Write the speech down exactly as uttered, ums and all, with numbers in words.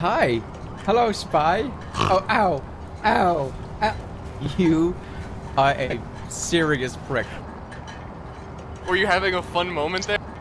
Hi. Hello, spy. Oh, ow. Ow. Ow. You are a serious prick. Were you having a fun moment there?